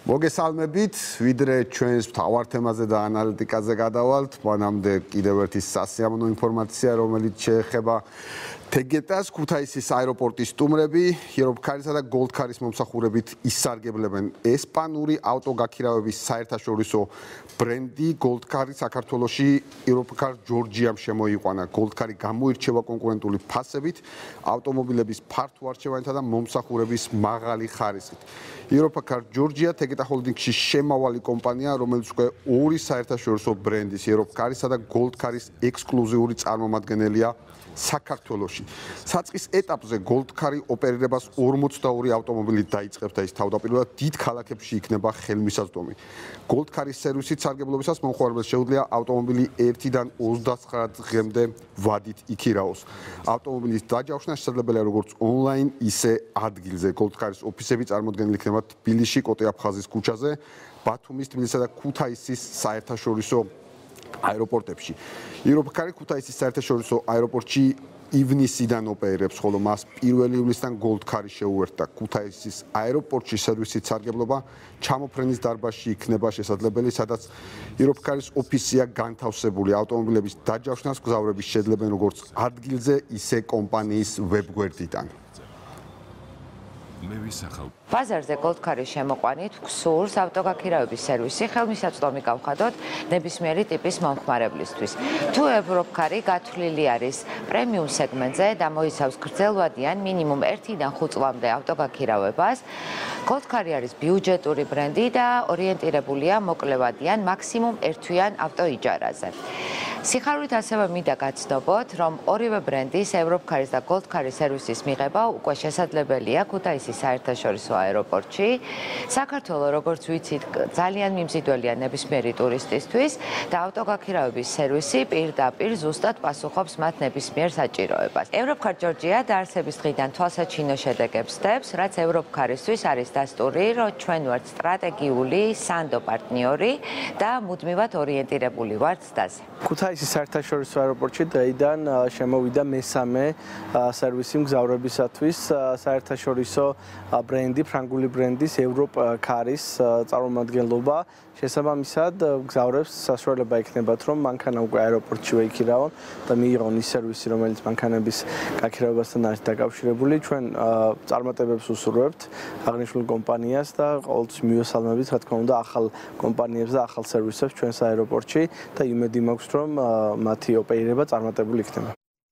მოგესალმებით, ვიდრე ჩვენს მთავარ თემაზე და ანალიტიკაზე გადავალთ, მანამდე კიდევ ერთი სასიამოვნო ინფორმაცია, რომელიც შეეხება თეგეტას, ქუთაისის აეროპორტის სტუმრები, იროპკარისა და გოლდკარის მომსახურებით ისარგებლებენ ესპანური ავტოგაქირავების საერთაშორისო ბრენდი გოლდკარი საქართველოში იროპკარ ჯორჯიამ შემოიყვანა. გოლდკარი გამოირჩევა კონკურენტული ფასებით, ავტომობილების ფართო არჩევანითა და მომსახურების მაღალი ხარისხით. იროპკარ ჯორჯია თეგეტა ჰოლდინგში შემავალი კომპანია, რომელიც უკვე ორი საერთაშორისო ბრენდის იროპკარისა და გოლდკარის ექსკლუზიური წარმომადგენელია საქართველოში. საწყის ეტაპზე გოლდკარი ოპერირებას 42 ავტომობილით დაიწყებს და ის თავდაპირველად დიდ ქალაქებში იქნება ხელმისაწვდომი. გოლდკარის სერვისით სარგებლობისას მომხმარებელს შეუძლია ავტომობილი 1-დან 29 დღემდე ვადით იქირაოს. ავტომობილის დაჯავშნა შესაძლებელია როგორც ონლაინ, ისე ადგილზე. გოლდკარის ოფისები წარმოდგენილი იქნება თბილისში, კოტე-აფხაზის ქუჩაზე, ბათუმის, თბილისისა და ქუთაისის საერთაშორისო აეროპორტებში. იროპკარი ქუთაისის საერთაშორისო აეროპორტში ივნისიდან ოპერირებს, ხოლო მას 1 ივლისიდან გოლდკარი შეუერთდა. ქუთაისის აეროპორტში სერვისით სარგებლობა ჩამოფრენის დარბაზში იქნება შესაძლებელი, სადაც იროპკარის ოფისია განთავსებული. ავტომობილების დაჯავშნას მგზავრები შეძლებენ როგორც ადგილზე, ისე კომპანიის ვებგვერდიდან. ბაზარზე გოლდკარის შემოყვანით გსურს ავტოგაქირავების სერვისი ხელმისაწვდომი გავხადოთ ნებისმიერი ტიპის მომხმარებლისთვის. თუ ევროპკარი გათვლილი არის პრემიუმ სეგმენტზე და მოიცავს გრძელვადიან მინიმუმ 1-დან 5 წლამდე ავტოგაქირავებას, გოლდკარი არის ბიუჯეტური ბრენდი და ორიენტირებულია მოკლევადიან მაქსიმუმ 1 თვიან ავტოიჯარაზე. სიხარულით ასევე მინდა გაცნობოთ, რომ ორივე ბრენდის ევროპკარის და გოლდკარის სერვისის მიღება უკვე შესაძლებელია ქუთაისის საერთაშორისო აეროპორტში. საქართველოს, როგორც ვიცით, ძალიან მიმზიდველია ნებისმიერი ტურისტისთვის და ავტოგაქირავების სერვისი პირდაპირ ზუსტად პასუხობს მათ ნებისმიერ საჭიროებას. ევროპკარ ჯორჯია დაარსების დღიდან თვალსაჩინო შედეგებს ხდებს, რაც ევროპკარისთვის არის დასტური, რომ ჩვენ ვართ სტრატეგიული სანდო პარტნიორი და მუდმივად ორიენტირებული ვართ ზდაზე. ქუთაისის საერთაშორისო აეროპორტში დღეიდან შემოვიდა მესამე სერვისი მგზავრებისათვის საერთაშორისო ბრენდი, ფრანგული ბრენდის ევროპკარის წარმომადგენლობა. შესაბამისად, მგზავრებს საშუალება ექნებათ, რომ მანქანა უკვე აეროპორტშივე იქირავონ და მიიღონ ის სერვისი, რომელიც მანქანების გაქირავებასთან არის დაკავშირებული. ჩვენ წარმატებებს უსურვებთ აღნიშნულ კომპანიას და ყოველთვის მივესალმებით, რა თქმა უნდა, ახალ კომპანიებს და ახალ სერვისებს ჩვენს აეროპორტში და იმედი მაქვს, რომ მათი ოპერირება წარმატებული იქნება.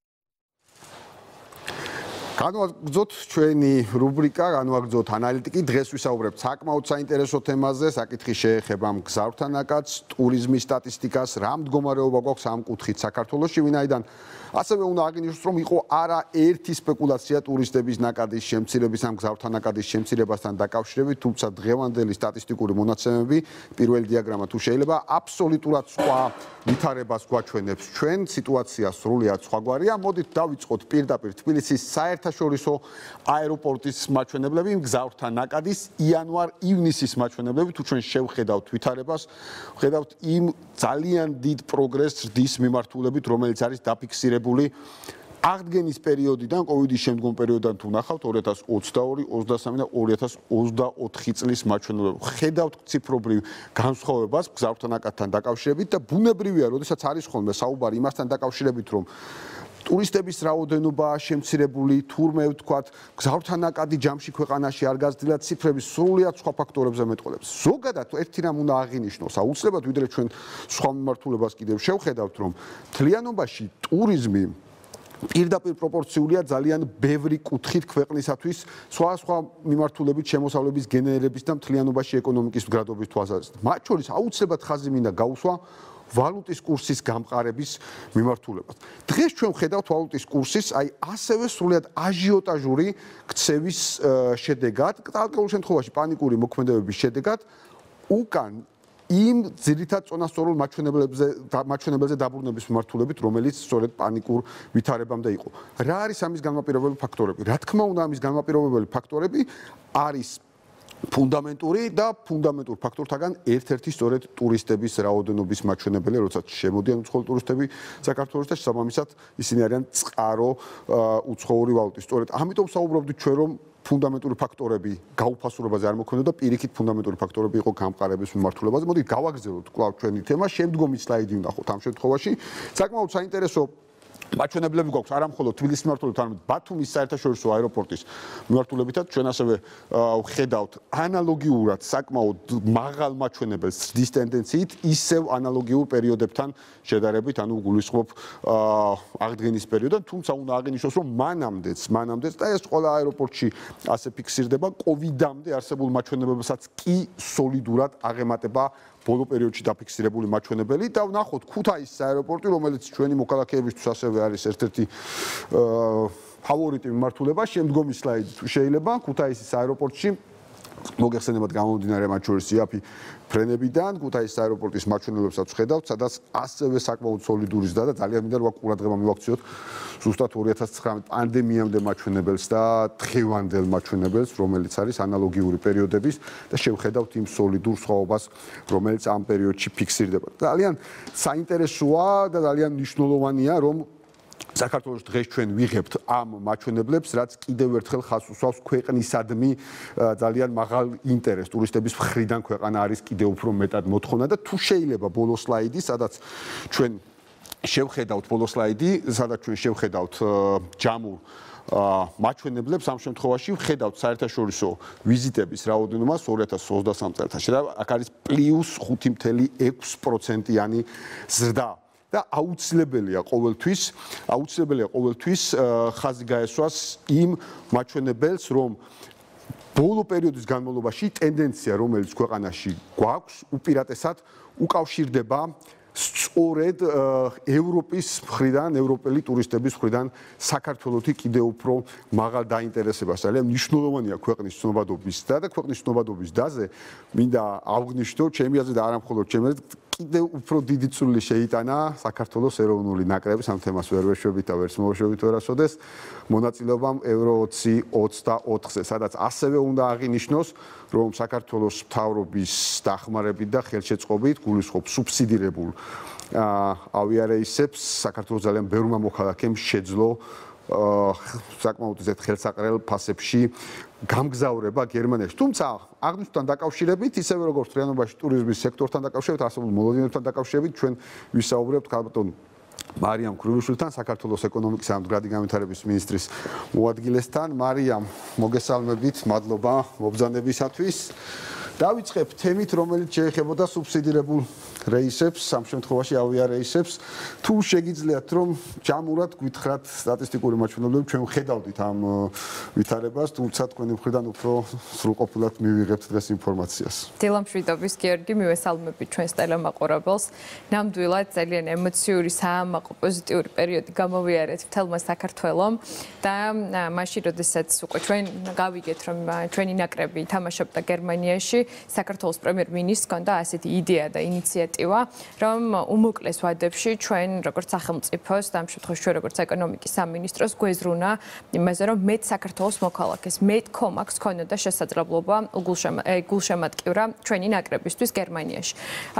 განვაგრძოთ ჩვენი რუბრიკა, განვაგრძოთ ანალიტიკი. დღეს ვისაუბრებთ საკმაოდ საინტერესო თემაზე, საკითხი შეეხება მგზავრთა ნაკადს, ტურიზმის სტატისტიკას, რა მდგომარეობა გვაქვს ამ კუთხით საქართველოში, ვინაიდან ასევე უნდა აღინიშნოს, რომ იყო არაერთი სპეკულაცია ტურისტების ნაკადის შემცირების ან მგზავრთა ნაკადის შემცირებასთან დაკავშირებით, თუმცა დღევანდელი სტატისტიკური მონაცემები, პირველი დიაგრამა თუ შეიძლება, აბსოლუტურად სხვა ვითარებას გვაჩვენებს. ჩვენ სიტუაცია სრულიად სხვაგვარია. მოდით დავიწყოთ პირდაპირ თბილისის საერთაშორისო აეროპორტის მაჩვენებლები, მგზავრთა ნაკადის იანვარ-ივნისის მაჩვენებლები. თუ ჩვენ შევხედავთ ვითარებას, ვხედავთ იმ ძალიან დიდ პროგრესს ზრდის მიმართულებით, რომელიც არის დაფიქსირებული აღდგენის პერიოდიდან, კოვიდის შემდგომ პერიოდიდან თუ ნახავთ 2022, 23 და 2024 წლის მაჩვენებლები. ხედავთ ციფრობრივ განსხვავებას მგზავრთა ნაკადთან დაკავშირებით და ბუნებრივია, როდესაც არის ხოლმე საუბარი იმასთან დაკავშირებით, რომ ტურისტების რაოდენობაა შემცირებული, თურმე ვთქვათ, მგზავრთა ნაკადი ჯამში ქვეყანაში არ გაზრდილა, ციფრები სრულიად სხვა ფაქტორებზე მეტყველებს. ზოგადად ერთი რამ უნდა აღინიშნოს, აუცილებლად ვიდრე ჩვენ სხვა მიმართულებას კიდევ შევხედავთ, რომ მთლიანობაში ტურიზმი პირდაპირ პროპორციულია ძალიან ბევრი კუთხით ქვეყნისათვის, სხვა მიმართულებით შემოსავლების გენერირების და მთლიანობაში ეკონომიკის მდგრადობის თვალსაზრისით. მათ შორის აუცილებლად ხაზი მინდა გაუსვა ვალუტის კურსის გამყარების მიმართულებას. დღეს ჩვენ ვხედავთ ვალუტის კურსის ასევე სრულიად აჟიოტაჟური ქცევის შედეგად, კრიტიკულ შემთხვევაში პანიკური მოქმედებების შედეგად უკან იმ ძირითად წონასწორულ მაჩვენებელზე დაბრუნების მიმართულებით, რომელიც სწორედ პანიკურ ვითარებამდე იყო. რა არის ამის განმაპირობებელი ფაქტორები? რა თქმა უნდა, ამის განმაპირობებელი ფაქტორები არის ფუნდამენტური და ფუნდამენტურ ფაქტორთაგან ერთ-ერთი სწორედ ტურისტების რაოდენობის მაჩვენებელი, როცა შემოდიან უცხოელი ტურისტები საქართველოს და შესაბამისად ისინი არიან წყარო უცხოური ვალუტის. სწორედ ამიტომ საუბრობდით ჩვენ რომ ფუნდამენტური ფაქტორები გაუფასურებაზე არ მოქმედებდა და პირიქით ფუნდამენტური ფაქტორები იყო გამყარების მიმართულებაზე. მოდით გავაგრძელოთ კვლავ ჩვენი თემა. შემდგომი სლაიდი ვნახოთ ამ შემთხვევაში. საკმაოდ საინტერესო მაჩვენებლები გვაქვს არა მხოლოდ თბილისის მიმართულებით, არამედ ბათუმის საერთაშორისო აეროპორტის მიმართულებითაც. ჩვენ ასევე ვხედავთ ანალოგიურად საკმაოდ მაღალ მაჩვენებელს ზრდის ტენდენციით, ისევ ანალოგიურ პერიოდებთან შედარებით, ანუ გულისხმობ აღდგენის პერიოდთან, თუმცა უნდა აღინიშნოს, რომ მანამდეც და ეს ყველა აეროპორტში ასე ფიქსირდება, კოვიდამდე არსებულ მაჩვენებებსაც კი სოლიდურად აღემატება ბოლო პერიოდში დაფიქსირებული მაჩვენებელი და ვნახოთ ქუთაისის აეროპორტი, რომელიც ჩვენი მოქალაქეებისთვის ასევე არის ერთ-ერთი ფავორიტი მიმართულება. შემდგომი სლაიდი თუ შეიძლება ქუთაისის აეროპორტში მოგეხსენებათ გამომდინარე მათ შორის იაფი ფრენებიდან ქუთაისის აეროპორტის მაჩვენებლებსაც ვხედავთ, სადაც ასევე საკმაოდ სოლიდური ზრდა და ძალიან მინდა რომ ყურადღება მივაქციოთ ზუსტად 2019 პანდემიამდე მაჩვენებელს და დღევანდელ მაჩვენებელს, რომელიც არის ანალოგიური პერიოდების და შევხედავთ იმ სოლიდურ სხვაობას, რომელიც ამ პერიოდში ფიქსირდება. ძალიან საინტერესოა და ძალიან მნიშვნელოვანია, რომ საქართველოს დღეს ჩვენ ვიღებთ ამ მაჩვენებლებს, რაც კიდევ ერთხელ ხაზს უსვავს ქვეყნისადმი ძალიან მაღალ ინტერესს ტურისტების მხრიდან ქვეყანა არის კიდევ უფრო მეტად მოთხოვნა და თუ შეიძლება ბოლო სლაიდი, სადაც ჩვენ შევხედავთ ჯამურ მაჩვენებლებს ამ შემთხვევაში ვხედავთ საერთაშორისო ვიზიტების რაოდენობას 2023 წელს და აქ არის +5.6%-იანი ზრდა. და აუცილებელია ყოველთვის ხაზი გაესვას იმ მაჩვენებელს, რომ ბოლო პერიოდის განმავლობაში ტენდენცია, რომელიც ქვეყანაში გვაქვს, უპირატესად უკავშირდება სწორედ ევროპის მხრიდან, ევროპელი ტურისტების მხრიდან საქართველოსი კიდევ უფრო მაღალ დაინტერესებას. ძალიან მნიშვნელოვანია ქვეყნის ცნობადობის და ქვეყნის ცნობადობის დაზე მინდა აღვნიშნო ჩემი აზრით და არა მხოლოდ ჩემი აზრით, კიდევ უფრო დიდი წვლილი შეიტანა საქართველოს ეროვნული ნაკრების ამ თემას ვერ ვეშვებით და ვერც მოვეშვებით ვერასოდეს მონაწილეობამ Euro 2024-ზე, სადაც ასევე უნდა აღინიშნოს, რომ საქართველოს მთავრობის დახმარებით და ხელშეწყობით გულისხმობ სუბსიდირებულ ავიარეისებს საქართველოს ძალიან ბევრმა მოქალაქემ შეძლო საკმაოდ ისეთ ხელსაყრელ ფასებში გამგზავრება გერმანიაში. თუმცა აღნიშნულთან დაკავშირებით, ისევე როგორც რეალობაში ტურიზმის სექტორთან დაკავშირებით, არსებულ მოლოდინებთან დაკავშირებით, ჩვენ ვისაუბრებთ ქალბატონ მარიამ ქრუიშვილთან, საქართველოს ეკონომიკის და მდგრადი განვითარების მინისტრის მოადგილესთან. მარიამ, მოგესალმებით, მადლობა მობრძანებისათვის. დავიწყებ თემით, რომელიც შეეხებოდა სუბსიდირებულ რეისებს, ამ შემთხვევაში ავიარეისებს. თუ შეგიძლიათ, რომ ჯამურად გვითხრათ სტატისტიკური მაჩვენებლები, ჩვენ ვხედავდით ამ ვითარებას, თუმცა თქვენი მხრიდან უფრო სრულყოფილად მივიღებთ დღეს ინფორმაციას. დილამშვიდობის გიორგი, მივესალმებით ჩვენს ტელემაყურებელს. ნამდვილად ძალიან ემოციური, საამაყო, პოზიტიური პერიოდი გამოვიარეთ მთელმა საქართველომ და მაშინ, როდესაც უკვე ჩვენ გავიგეთ, რომ ჩვენი ნაკრები თამაშობდა გერმანიაში, საქართველოს პრემიერ-მინისტრს ჰქონდა ასეთი იდეა და ინიციატივა, რომ უმოკლეს ვადებში ჩვენ როგორც სახელმწიფოს და ამ შემთხვევაში ჩვენ როგორც ეკონომიკის სამინისტროს გვეზრუნა იმაზე, რომ მეტ საქართველოს მოქალაქეს, მეტ კომაქს ჰქონოდა შესაძლებლობა გულშემატკივრა ჩვენი ნაკრებისთვის გერმანიაში.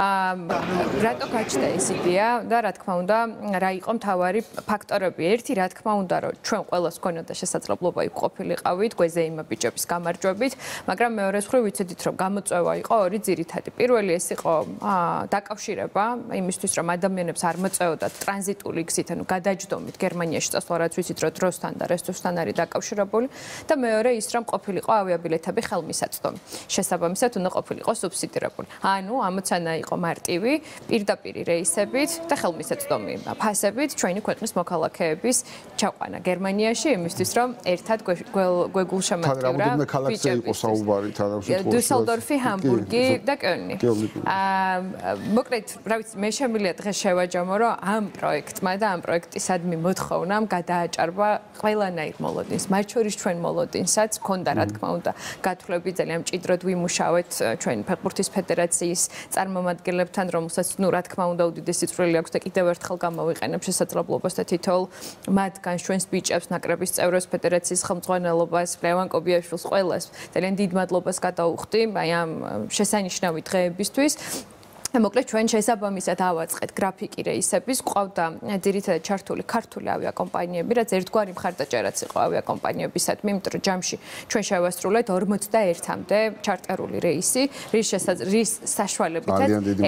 რატო გაჩნდა ეს იდეა და რა თქმა უნდა, რა იყო მთავარი ფაქტორები? ერთი, რა თქმა უნდა, რომ ჩვენ ყველას ჰქონოდა შესაძლებლობა იქ ყოფილიყავით, გვეზეიმა ბიჭების გამარჯვებით, მაგრამ მეორე მხრივ ვიცოდით, რომ გამოწვევა იყო ორი ძირითადი. პირველი ეს იყო დაკავშირება იმისთვის, რომ ადამიანებს არ მოწეოდათ ტრანზიტული გზით, ანუ გადაჯდომით გერმანიაში წასვლა, რაც ვიცით, რომ დროსთან და რესურსთან არის დაკავშირებული და მეორე ის, რომ ყოფილიყო ავიაბილეთები ხელმისაწვდომი. შესაბამისად, უნდა ყოფილიყო სუბსიდირებული. ანუ ამოცანა იყო მარტივი, პირდაპირი რეისებით და ხელმისაწვდომი ფასებით ჩვენი ქვეყნის მოქალაქეების ჩაყვანა გერმანიაში იმისთვის, რომ ერთად გვეგულშემატკივრა ბიჭების. რამოდენიმე ქალაქზე იყო საუბარი თანამშრომლობაზე. დიუსელდორფი, ჰამბურგი და კელნი. მოკლედ, რა ვიცი, მე შემიძლია დღეს შევაჯამო, რომ ამ პროექტმა და ამ პროექტისადმი მოთხოვნამ გადააჭარბა ყველანაირ მოლოდინს, მათ შორის ჩვენ მოლოდინსაც ქონდა რა თქმა უნდა გათვლები ძალიან მჭიდროდ ვიმუშავეთ ჩვენ ფეხბურთის ფედერაციის წარმომადგენლებთან, რომელსაც ნუ რა თქმა უნდა უდიდესი წვლილი აქვს და კიდევ ერთხელ გამოვიყენებ შესაძლებლობას და თითოეულ მათგან ჩვენს ბიჭებს, ნაკრების წევრებს, ფედერაციის ხელმძღვანელობას, ლევან კობიაშვილს ყველას ძალიან დიდ მადლობას გადაუხდი აი ამ შესანიშნავი დღეებისთვის. მოკლედ ჩვენ შესაბამისად ავაწყეთ გრაფიკი რეისების, ყავდა ძირითადად ჩართული ქართული ავიაკომპანიები, რაც ერთგვარი მხარდაჭერაც იყო ავიაკომპანიებისადმი, იმიტომ რომ ჯამში ჩვენ შევასრულეთ 41-მდე ჩარტერული რეისი, რის საშუალებითაც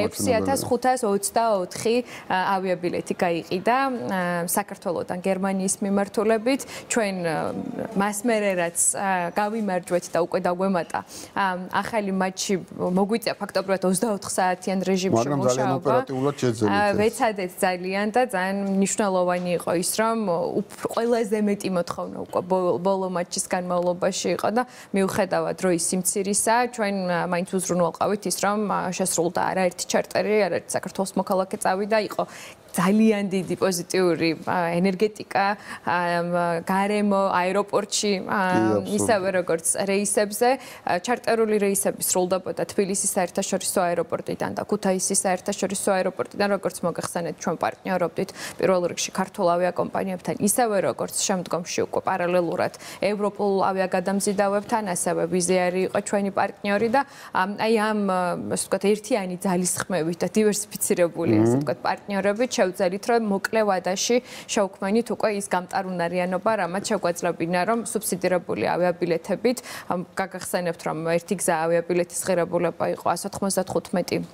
6524 ავიაბილეთი გაიყიდა საქართველოსთან გერმანიის მიმართულებით, ჩვენ მასმერე რაც გავიმარჯვეთ და უკვე დაგვემატა ახალი მატჩი მოგვიწია ფაქტობრივად 24 საათიან მაგრამ ძალიან ოპერატიულად შეძლებთ. ვეცადეთ ძალიან და ძალიან მნიშვნელოვანი იყო ის, რომ ყველაზე მეტი მოთხოვნა უკვე ბოლო მატჩის განმავლობაში იყო და მიუხედავად დროის სიმცირისა, ჩვენ მაინც უზრუნველყავით ის, რომ შესრულდა არაერთი ჩარტერი, არაერთი საქართველოს მოქალაქე წავიდა, იყო ძალიან დიდი პოზიტიური ენერგეტიკა გარემო აეროპორტში ისევე როგორც რეისებზე ჩარტერული რეისები სრულდებოდა თბილისის საერთაშორისო აეროპორტიდან და ქუთაისის საერთაშორისო აეროპორტიდან როგორც მოგეხსენეთ ჩვენ პარტნიორობდით პირველ რიგში ქართულ ავიაკომპანიებთან ისევე როგორც შემდგომში უკვე პარალელურად ევროპულ ავიაგადამზიდავებთან ასევე ვიზიარი იყო ჩვენი პარტნიორი და აი ამ ასე ვთქვათ ერთიანი ძალისხმევით და დივერსიფიცირებული ასე ვთქვათ პარტნიორებით შევძელით რომ მოკლე ვადაში შევქმნით უკვე ის გამტარუნარიანობა, რამაც შეგვაძლებინა რომ სუბსიდირებული ავიაბილეთებით გაგახსენებთ რომ ერთი გზა ავიაბილეთის ღირებულება იყო 195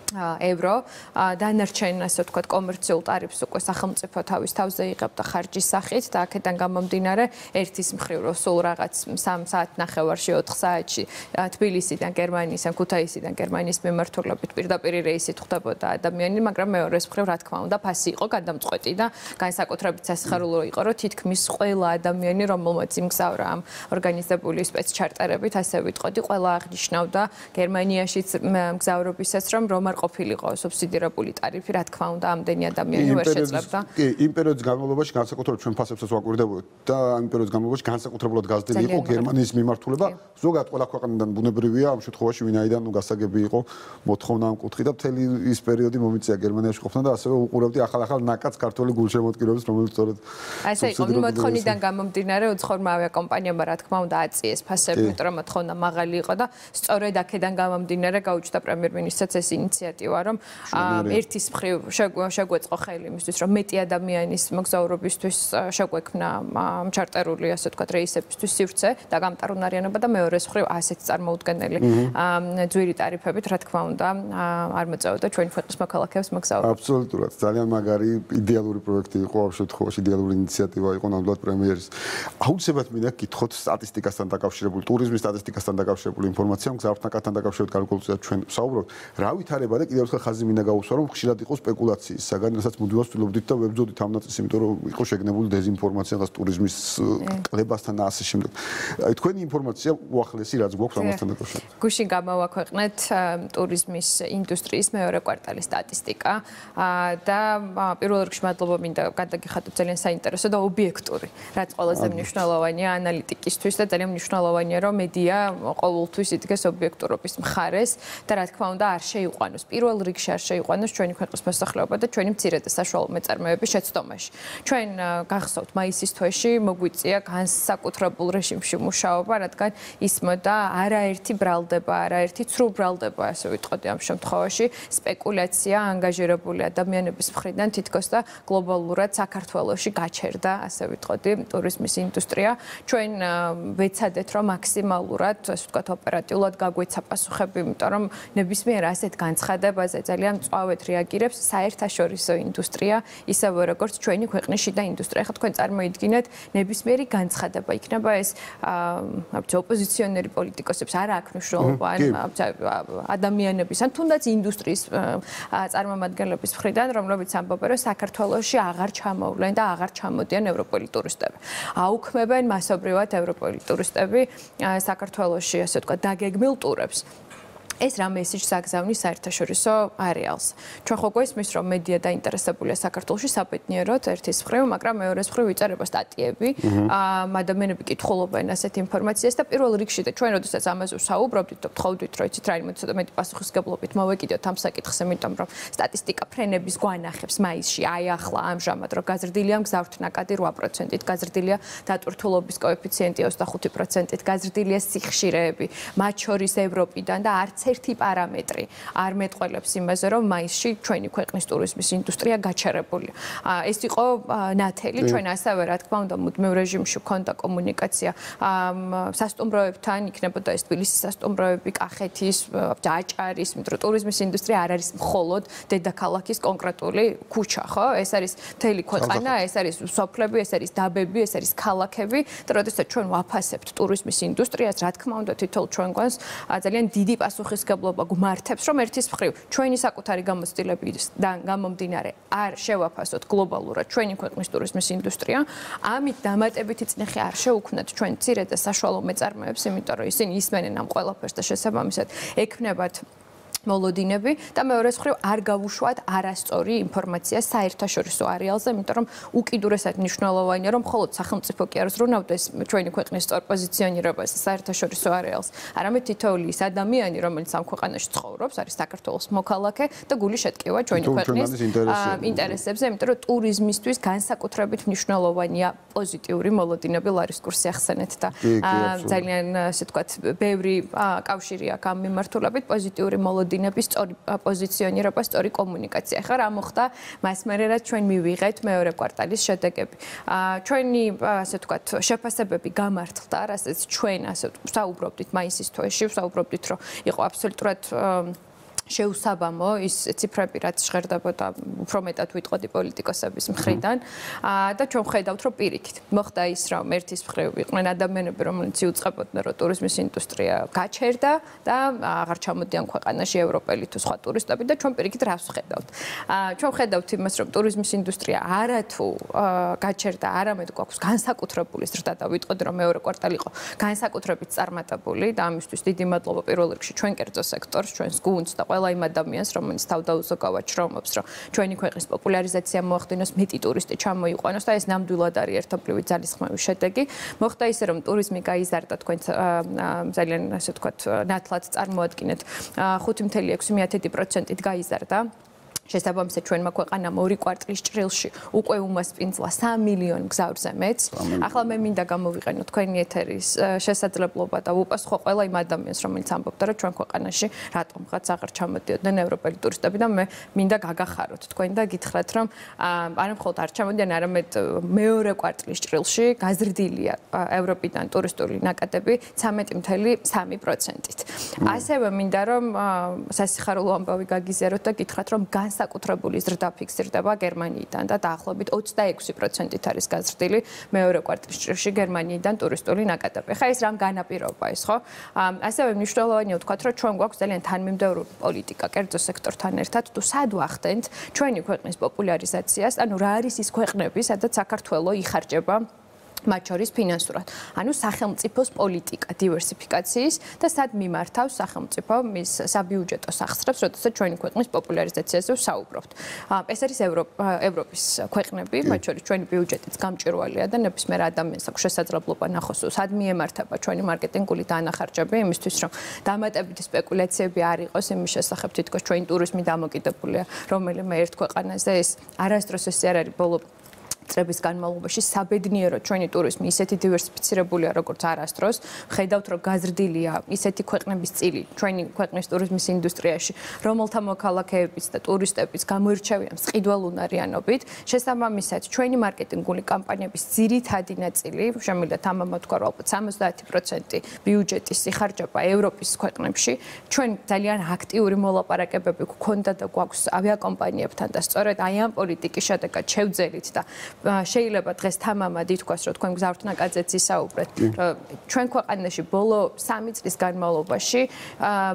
евро დანარჩენ ასე ვთქვათ კომერციულ ტარიფს უკვე სახელმწიფო თავის თავზე იღებდა ხარჯის სახით და აქედან გამომდინარე ერთის მხრივ რომ სულ რაღაც 3 საათ ნახევარში 4 საათში თბილისიდან გერმანიისთან ქუთაისიდან გერმანიის მიმართულებით პირდაპირ რეისით ხვდებოდა ადამიანი მაგრამ მეორეს მხრივ რა თქმა უნდა ფასი იყო გადამწყვეტი და განსაკუთრებით სასიხარულო იყო რომ თითქმის ყველა ადამიანი რომელმაც იმგზავრა ამ ორგანიზებული სპეცჩარტერებით ასე ვიტყოდი ყველა აღნიშნავდა გერმანიაშიც მგზავრობისას რომ ყოფილიყო სუბსიდირებული ტარიფი, რა თქმა უნდა, ამდენი ადამიანი ვერ შეძლებდა. კი, იმ პერიოდის განმავლობაში განსაკუთრებით ჩვენ ფასებსაც ვაკვირდებოდით და იმ პერიოდის განმავლობაში განსაკუთრებულად გაზრდილი იყო გერმანიის მიმართულება. ზოგადად ყველა ქვეყანიდან ბუნებრივია, ამ შემთხვევაში ვინაიდან გასაგები იყო მოთხოვნა ამ კუთხით და მთელი ის პერიოდი მომიწია გერმანიაში ყოფნა და ასევე უყურებდი ახალ-ახალ ნაკადს ქართული გულშემატკივრებს, რომელიც სწორედ ასე იყო, მოთხოვნიდან გამომდინარე უცხოურმა ავიაკომპანიებმა რა თქმა უნდა აწიეს ფასები, იმიტომ რომ მოთხოვნა მაღალი იყო და სწორედ აქედან გამომდინარე გაუჩნდა პრემიერ-მინისტრს ეს ინიციატივა რომ ერთის მხრივ შეგვეწყო ხელი იმისთვის რომ მეტი ადამიანის მოგზაურობისთვის შეგვექმნა ჩარტერული ასე ვთქვათ რეისებისთვის სივრცე და გამტარუნარიანობა და მეორეს მხრივ ასეთი წარმოუდგენელი ძვირი ტარიფებით რა თქმა უნდა არ მოწევდა ჩვენი ქვეყნის მოქალაქეებს მოგზაურობა. აბსოლუტურად ძალიან მაგარი იდეალური პროექტი იყო ამ შემთხვევაში იდეალური ინიციატივა იყო ნამდვილად პრემიერის. აუცილებლად მინდა გითხოთ სტატისტიკასთან დაკავშირებული ტურიზმის სტატისტიკასთან დაკავშირებული ინფორმაცია მგზავრთნაკადთან დაკავშირებით გარკვეულწილად ჩვენ ვსაუბრობთ. რა ვითარება და კიდევ ერთხელ ხაზი მინდა გაუსვა რომ ხშირად იყო სპეკულაციის საგანი რასაც მუდმივად ვცდილობდით და ვებრძოდით ამ ნაწილს იმიტომ რომ იყო შეგნებული დეზინფორმაცია და ტურიზმის კლებასთან და ასე შემდეგ. აი თქვენი ინფორმაცია უახლესი რაც გვაქვს ამასთან დაკავშირებით. გუშინ გამოვაქვეყნეთ ტურიზმის ინდუსტრიის მეორე კვარტალის სტატისტიკა და პირველ რიგში მადლობა მინდა გადაგიხადოთ ძალიან საინტერესო და ობიექტური რაც ყველაზე მნიშვნელოვანია ანალიტიკისთვის და ძალიან მნიშვნელოვანია რომ მედია ყოველთვის იდგეს ობიექტურობის მხარეს და რა თქმა უნდა არ შეიყვანოს პირველ რიგში არ შეიყვანოს ჩვენი ქვეყნის მოსახლეობა და ჩვენი მცირე და საშუალო მეწარმეების შეცდომაში. ჩვენ გახსოვთ მაისის თვეში მოგვიწია განსაკუთრებულ რეჟიმში მუშაობა, რადგან ისმოდა არაერთი ბრალდება, არაერთი ცრუ ბრალდება, ასე ვიტყოდი ამ შემთხვევაში, სპეკულაცია ანგაჟირებული ადამიანების მხრიდან თითქოს და გლობალურად საქართველოში გაჩერდა, ასე ვიტყოდი, ტურიზმის ინდუსტრია. ჩვენ ვეცადეთ რომ მაქსიმალურად, ასე ვთქვათ, ოპერატიულად გაგვეცა პასუხები, იმიტომ რომ ნებისმიერ ასეთ განცხადებაზე ძალიან მწვავედ რეაგირებს საერთაშორისო ინდუსტრია, ისევე როგორც ჩვენი ქვეყნის შიდა ინდუსტრია. ხა თქვენ წარმოიდგინეთ, ნებისმიერი განცხადება იქნება ეს ოპოზიციონერი პოლიტიკოსებს არ აქვს მნიშვნელობა ადამიანების ან თუნდაც ინდუსტრიის წარმომადგენლების მხრიდან, რომლებიც ამბობენ, რომ საქართველოში აღარ ჩამოვლენ და აღარ ჩამოდიან ევროპელი ტურისტები. აუქმებენ მასობრივად ევროპელი ტურისტები საქართველოში, ასე ვთქვათ, დაგეგმილ ტურებს. ეს რა მესიჯს აგზავნის საერთაშორისო არეალს. ჩვენ ხო გვესმის, რომ მედია დაინტერესებულია საქართველოში საბედნიეროდ ერთის მხრივ, მაგრამ მეორეს მხრივ იწერება სტატიები, ადამიანები კითხულობენ ასეთ ინფორმაციას და პირველ რიგში და ჩვენ როდესაც ამაზე ვსაუბრობდით, ვთხოვდით, რომ იცით რაიმე ცოტა მეტი პასუხისგებლობით მოვეკიდოთ ამ საკითხს, იმიტომ რომ სტატისტიკა ფრენების გვანახებს მაისში, აი ახლა ამჟამად, რომ გაზრდილია მგზავრთნაკადი 8%-ით, გაზრდილია დატვირთულობის კოეფიციენტი 25%-ით, გაზრდილია სიხშირეები, მათ შორის ევროპიდან და არც ერთი პარამეტრი არ მეტყველებს იმაზე, რომ მაისში ჩვენი ქვეყნის ტურიზმის ინდუსტრია გაჩერებულია. ეს იყო ნათელი, ჩვენ ასევე რა თქმა უნდა მუდმივ რეჟიმში გვქონდა კომუნიკაცია სასტუმროებთან, იქნებოდა ეს თბილისის სასტუმროები, კახეთის, ჯაჭარის, იმიტომ რომ ტურიზმის ინდუსტრია არ არის მხოლოდ დედაქალაქის კონკრეტული ქუჩა, ხო? ეს არის მთელი ქვეყანა, ეს არის სოფლები, ეს არის დაბები, ეს არის ქალაქები და როდესაც ჩვენ ვაფასებთ ტურიზმის ინდუსტრიას, რა თქმა უნდა თითოეულ ჩვენგანს ძალიან დიდი პასუხისგებლობა გვმართებს, რომ ერთის მხრივ ჩვენი საკუთარი გამოცდილებიდან გამომდინარე არ შევაფასოთ გლობალურად ჩვენი ქვეყნის ტურიზმის ინდუსტრია, ამით დამატებითი წნეხი არ შეუქმნათ ჩვენ მცირე და საშუალო მეწარმეებს, იმიტომ რომ ისინი ისმენენ ამ ყველაფერს და შესაბამისად ექნებათ მოლოდინები და მეორეს მხრივ არ გავუშვათ არასწორი ინფორმაცია საერთაშორისო არეალზე, იმიტომ რომ უკიდურესად მნიშვნელოვანია, რომ მხოლოდ სახელმწიფო კი არ ზრუნავდეს ჩვენი ქვეყნის სწორ პოზიციონირებას საერთაშორისო არეალს, არამედ თითოეული ის ადამიანი, რომელიც ამ ქვეყანაში ცხოვრობს, არის საქართველოს მოქალაქე და გული შეტკივა ჩვენი ქვეყნის ინტერესებზე, იმიტომ რომ ტურიზმისთვის განსაკუთრებით მნიშვნელოვანია პოზიტიური მოლოდინები ლარის კურსი ახსენეთ და ძალიან ასე ვთქვათ, ბევრი კავშირი აქვს ამ მიმართულებით პოზიტიური მოლოდინები დინების სწორი პოზიციონირება, სწორი კომუნიკაცია. ახლა რა მოხდა მას მერე რაც ჩვენ მივიღეთ მეორე კვარტალის შედეგები. ჩვენი ასე ვთქვათ, შეფასებები გამართლდა, რასაც ჩვენ ასე ვსაუბრობდით მაისის თვეში, ვსაუბრობდით, რომ იყო აბსოლუტურად შეუსაბამო ის ციფრები, რაც ჟღერდებოდა უფრო მეტად ვიტყოდი პოლიტიკოსების მხრიდან და ჩვენ ვხედავთ, რომ პირიქით მოხდა ის, რომ ერთის მხრივ იყვნენ ადამიანები, რომლებიც იუწყებოდნენ, რომ ტურიზმის ინდუსტრია გაჩერდა და აღარ ჩამოდიან ქვეყანაში ევროპელი თუ სხვა ტურისტები და ჩვენ პირიქით რას ვხედავთ. ჩვენ ვხედავთ იმას, რომ ტურიზმის ინდუსტრია არათუ გაჩერდა, არამედ გვაქვს განსაკუთრებული ზრდა და ვიტყოდი, რომ მეორე კვარტალი იყო განსაკუთრებით წარმატებული და ამისთვის დიდი მადლობა პირველ რიგში ჩვენ კერძო სექტორს, ჩვენს გუნდს და ყველა იმ ადამიანს, რომელიც თავდაუზოგავად შრომობს, რომ ჩვენი ქვეყნის პოპულარიზაცია მოახდინოს, მეტი ტურისტი ჩამოიყვანოს და ეს ნამდვილად არის ერთობლივი ძალისხმევის შედეგი. მოხდა ისე, რომ ტურიზმი გაიზარდა, თქვენ ძალიან ასე ვთქვათ, ნათლად წარმოადგინეთ 5.6%-ით გაიზარდა. შესაბამისად ჩვენმა ქვეყანამ ორი კვარტლის ჭრილში უკვე უმასპინძლა 3 მილიონ მგზავრზე მეც. ახლა მე მინდა გამოვიყენო თქვენი ეთერის შესაძლებლობა და უპასუხო ყველა იმ ადამიანს, რომელიც ამბობდა, რომ ჩვენ ქვეყანაში რატომღაც აღარ ჩამოდიოდნენ ევროპელი ტურისტები და მე მინდა გაგახაროთ თქვენ და გითხრათ, რომ არა მხოლოდ არ ჩამოდიან, არამედ მეორე კვარტლის ჭრილში გაზრდილია ევროპიდან ტურისტული ნაკადები 13.3%-ით. ასევე მინდა რომ სასიხარულო ამბავი გაგიზიაროთ და გითხრათ, რომ განსაკუთრებული ზრდა ფიქსირდება გერმანიიდან და დაახლოებით 26%-ით არის გაზრდილი მეორე კვარტლის ჭრილში გერმანიიდან ტურისტული ნაკადები. ხა ეს რამ განაპირობა ის, ხო? ასევე მნიშვნელოვანია ვთქვათ, რომ ჩვენ გვაქვს ძალიან თანმიმდევრული პოლიტიკა კერძო სექტორთან ერთად, თუ სად ვახდენთ ჩვენი ქვეყნის პოპულარიზაციას, ანუ რა არის ის ქვეყნები, სადაც საქართველო იხარჯება მათ შორის ფინანსურად. ანუ სახელმწიფოს პოლიტიკა დივერსიფიკაციის და სად მიმართავს სახელმწიფო მის საბიუჯეტო სახსრებს, როდესაც ჩვენი ქვეყნის პოპულარიზაციაზე ვსაუბრობთ. ეს არის ევროპის ქვეყნები, მათ შორის ჩვენი ბიუჯეტიც გამჭვირვალეა და ნებისმიერ ადამიანს აქვს შესაძლებლობა ნახოს, სად მიემართება ჩვენი მარკეტინგული დანახარჯები, იმისთვის რომ დამატებითი სპეკულაციები არ იყოს იმის შესახებ, თითქოს ჩვენი ტურიზმი დამოკიდებულია რომელიმე ერთ ქვეყანაზე, ეს არასდროს ეს არ არის ბოლო წლების განმავლობაში საბედნიეროდ ჩვენი ტურიზმი ისეთი დივერსიფიცირებულია, როგორც არასდროს. ხედავთ, რომ გაზრდილია ისეთი ქვეყნების წილი ჩვენი ქვეყნის ტურიზმის ინდუსტრიაში, რომელთა მოქალაქეებიც და ტურისტებიც გამოირჩევიან მყიდველუნარიანობით. შესაბამისად, ჩვენი მარკეტინგული კამპანიების ძირითადი ნაწილი, შემიძლია თამამად ვთქვა, რომ ალბათ 70% ბიუჯეტის იხარჯება ევროპის ქვეყნებში. ჩვენ ძალიან აქტიური მოლაპარაკებები გვქონდა და გვაქვს ავიაკომპანიებთან და სწორედ აი ამ პოლიტიკის შედეგად შევძელით და შეიძლება დღეს თამამად ითქვას, რომ თქვენ გზავრთნაკადზეც ისაუბრეთ, რომ ჩვენ ქვეყანაში ბოლო 3 წლის განმავლობაში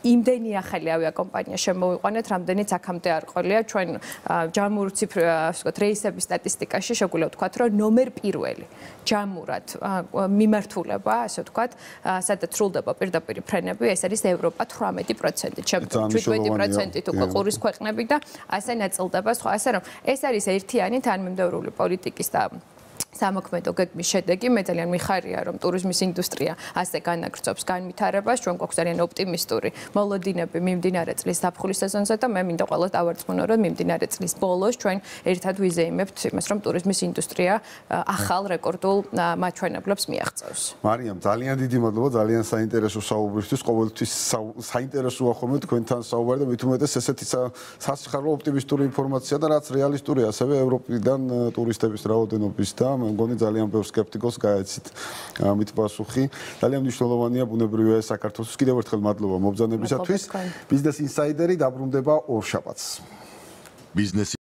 იმდენი ახალი ავიაკომპანია შემოვიყვანეთ, რამდენიც აქამდე არ ყოლია ჩვენ ჯამურ რეისების სტატისტიკაში შეგვიძლია ვთქვათ, რომ ნომერ პირველი ჯამურად მიმართულება, ასე ვთქვათ, სადაც სრულდება პირდაპირ ფრენები, ეს არის ევროპა 18%, შემდგომ 17%-ით უკვე ყურის ქვეყნები და ასე ნაწილდება სხვა, ასე რომ ეს არის ერთიანი თანმიმდევრული პოლიტიკის და სამოქმედო გეგმის შედეგი. მე ძალიან მიხარია, რომ ტურიზმის ინდუსტრია ასე განაგრძობს განვითარებას. ჩვენ გვაქვს ძალიან ოპტიმისტური მოლოდინები მიმდინარე წლის ზაფხულის სეზონზე და მე მინდა ყველას დავარწმუნო, რომ მიმდინარე წლის ბოლოს ჩვენ ერთად ვიზეიმებთ იმას, რომ ტურიზმის ინდუსტრია ახალ რეკორდულ მაჩვენებლებს მიაღწევს. მარიამ, ძალიან დიდი მადლობა, ძალიან საინტერესო საუბრისთვის. ყოველთვის საინტერესოა ხოლმე თქვენთან საუბარი და მით უმეტეს ესეთი სასიხარულო ოპტიმისტური ინფორმაცია და რაც რეალისტურია, ასევე ევროპიდან ტურისტების რაოდენობის და მე მგონი ძალიან ბევრ სკეპტიკოს გაეცით ამით პასუხი. ძალიან მნიშვნელოვანია ბუნებრივია საქართველოს. კიდევ ერთხელ მადლობა მობრძანებისათვის. ბიზნეს ინსაიდერი დაბრუნდება ორშაბათს. ბიზნეს